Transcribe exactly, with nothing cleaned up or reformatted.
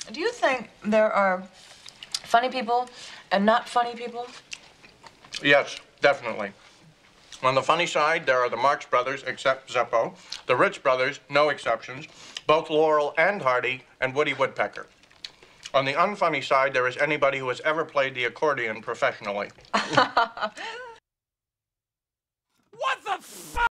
Do you think there are funny people and not funny people? Yes, definitely. On the funny side, there are the Marx Brothers, except Zeppo, the Rich Brothers, no exceptions, both Laurel and Hardy, and Woody Woodpecker. On the unfunny side, there is anybody who has ever played the accordion professionally.